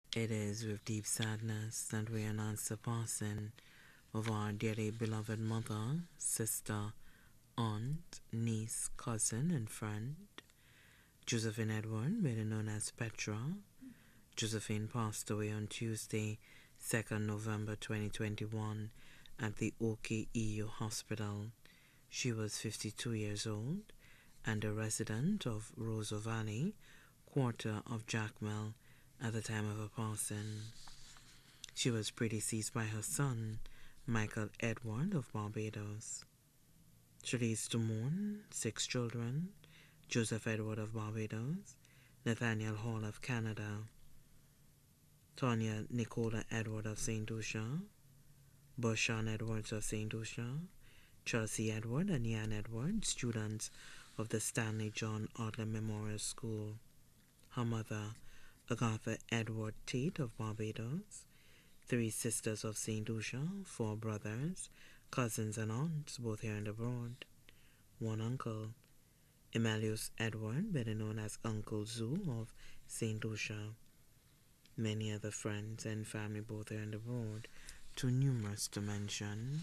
It is with deep sadness that we announce the passing of our dearly beloved mother, sister, aunt, niece, cousin, and friend, Josephine Edward, better known as Petra. Josephine passed away on Tuesday, 2nd November 2021, at the OKEU Hospital. She was 52 years old and a resident of Roseau Valley, quarter of Jackmel, at the time of her passing. She was predeceased by her son, Michael Edward of Barbados. She leaves to mourn 6 children: Joseph Edward of Barbados, Nathaniel Hall of Canada, Tonya Nicola Edward of St. Lucia, Boshan Edwards of St. Lucia, Chelsea Edward and Ian Edward, students of the Stanley John Adler Memorial School. Her mother, Agatha Edward Tate of Barbados, 3 sisters of St. Lucia, 4 brothers, cousins and aunts, both here and abroad. 1 uncle, Emilius Edward, better known as Uncle Zoo of St. Lucia. Many other friends and family, both here and abroad, too numerous to mention.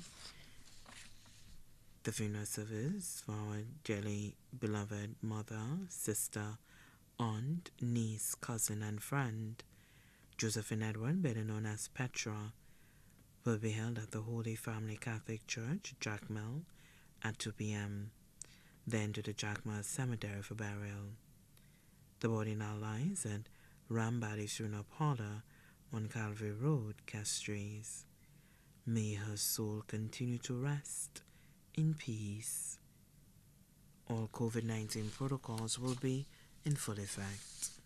The funeral service for our dearly beloved mother, sister, aunt, niece, cousin, and friend, Josephine Edward, better known as Petra, will be held at the Holy Family Catholic Church, Jackmel, at 2 p.m., then to the Jackmel Cemetery for burial. The body now lies at Rambali Funeral Parlor on Calvary Road, Castries. May her soul continue to rest in peace. All COVID-19 protocols will be in full effect.